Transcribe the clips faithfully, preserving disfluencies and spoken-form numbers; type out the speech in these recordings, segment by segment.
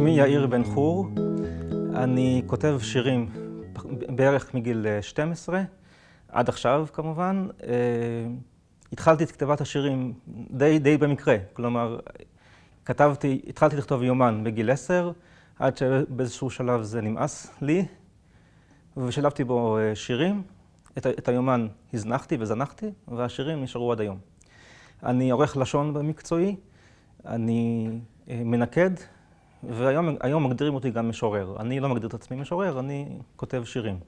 שמי יאיר בן חור, אני כותב שירים בערך מגיל שתים עשרה, עד עכשיו כמובן. התחלתי את כתיבת השירים די, די במקרה, כלומר, כתבתי, התחלתי לכתוב יומן בגיל עשר, עד שבאיזשהו שלב זה נמאס לי, ושלבתי בו שירים. את, את היומן הזנחתי וזנחתי, והשירים נשארו עד היום. אני עורך לשון במקצועי, אני מנקד, והיום היום מגדירים אותי גם משורר. אני לא מגדיר את עצמי משורר, אני כותב שירים.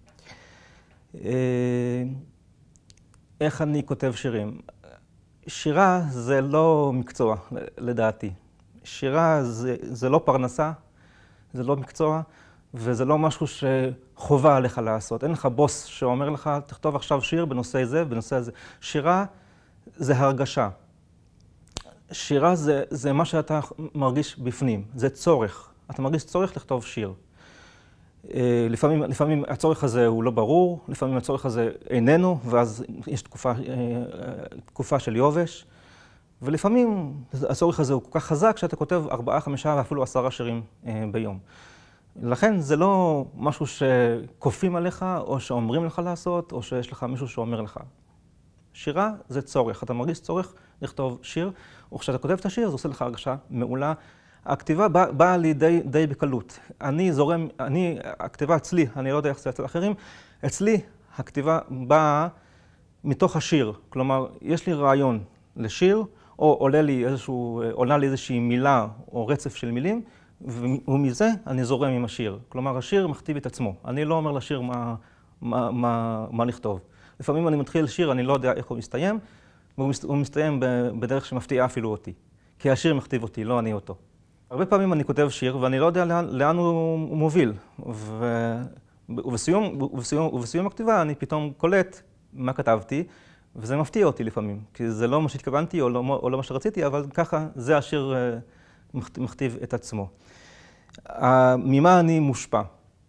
איך אני כותב שירים? שירה זה לא מקצוע, לדעתי. שירה זה, זה לא פרנסה, זה לא מקצוע, וזה לא משהו שחובה עליך לעשות. אין לך בוס שאומר לך, תכתוב עכשיו שיר בנושא זה, בנושא הזה. שירה זה הרגשה. שירה זה, זה מה שאתה מרגיש בפנים, זה צורך. אתה מרגיש צורך לכתוב שיר. לפעמים, לפעמים הצורך הזה הוא לא ברור, לפעמים הצורך הזה איננו, ואז יש תקופה, תקופה של יובש. ולפעמים הצורך הזה הוא כל כך חזק שאתה כותב ארבעה, חמישה ואפילו עשרה שירים ביום. לכן זה לא משהו שכופים עליך, או שאומרים לך לעשות, או שיש לך מישהו שאומר לך. שירה זה צורך. אתה מרגיש צורך לכתוב שיר, וכשאתה כותב את השיר זה עושה לך הרגשה מעולה. הכתיבה באה, באה לי די, די בקלות. אני זורם, אני, הכתיבה אצלי, אני לא יודע איך זה אצל אחרים, אצלי הכתיבה באה מתוך השיר. כלומר, יש לי רעיון לשיר, או עולה לי איזשהו, עולה לי איזושהי מילה או רצף של מילים, ומזה אני זורם עם השיר. כלומר, השיר מכתיב את עצמו. אני לא אומר לשיר מה, מה, מה, מה לכתוב. לפעמים אני מתחיל שיר, אני לא יודע איך הוא מסתיים, והוא מסתיים בדרך שמפתיעה אפילו אותי. כי השיר מכתיב אותי, לא אני אותו. הרבה פעמים אני כותב שיר ואני לא יודע לאן, לאן הוא מוביל. ו... ובסיום, ובסיום, ובסיום הכתיבה אני פתאום קולט מה כתבתי, וזה מפתיע אותי לפעמים. כי זה לא מה שהתכוונתי או לא, או לא מה שרציתי, אבל ככה זה השיר מכתיב את עצמו. ממה אני מושפע?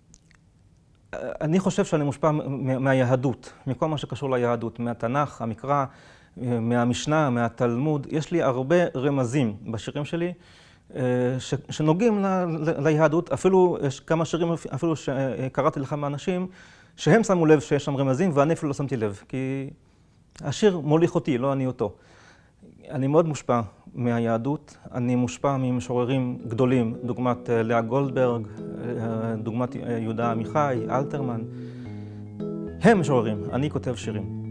אני חושב שאני מושפע מהיהדות, מכל מה שקשור ליהדות, מהתנ"ך, המקרא, מהמשנה, מהתלמוד. יש לי הרבה רמזים בשירים שלי שנוגעים ליהדות. אפילו יש כמה שירים, אפילו שקראתי לכמה אנשים, שהם שמו לב שיש שם רמזים, ואני אפילו לא שמתי לב, כי השיר מוליך אותי, לא אני אותו. אני מאוד מושפע מהיהדות. אני מושפע ממשוררים גדולים, דוגמת לאה גולדברג, דוגמת יהודה עמיחי, אלתרמן. הם משוררים, אני כותב שירים.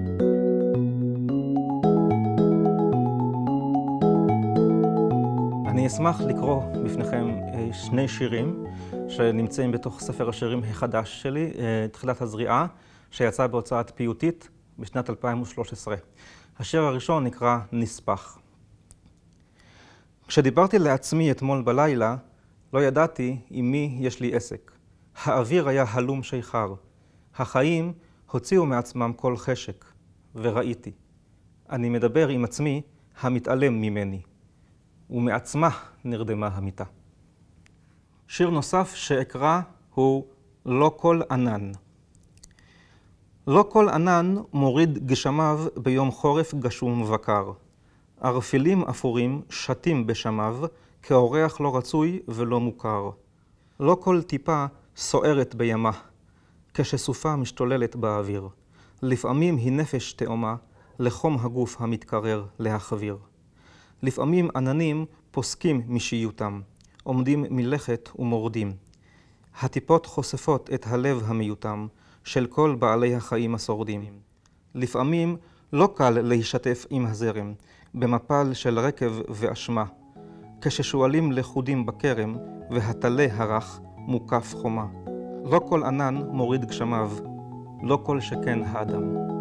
אני אשמח לקרוא בפניכם שני שירים שנמצאים בתוך ספר השירים החדש שלי, תחילת הזריעה, שיצא בהוצאת פיוטית בשנת אלפיים ושלוש עשרה. השיר הראשון נקרא נספח. כשדיברתי לעצמי אתמול בלילה, לא ידעתי עם מי יש לי עסק. האוויר היה הלום שיכר. החיים הוציאו מעצמם כל חשק, וראיתי. אני מדבר עם עצמי המתעלם ממני, ומעצמה נרדמה המיטה. שיר נוסף שאקרא הוא לא כל ענן. לא כל ענן מוריד גשמיו ביום חורף גשום וקר. ערפילים אפורים שתים בשמיו, כאורח לא רצוי ולא מוכר. לא כל טיפה סוערת בימה, כשסופה משתוללת באוויר. לפעמים היא נפש תאומה, לחום הגוף המתקרר להחביר. לפעמים עננים פוסקים משיותם, עומדים מלכת ומורדים. הטיפות חושפות את הלב המיותם, של כל בעלי החיים השורדים. לפעמים לא קל להשתף עם הזרם, במפל של רקב ואשמה, כששואלים לחודים בכרם, והטלה הרך מוקף חומה. לא כל ענן מוריד גשמיו, לא כל שכן האדם.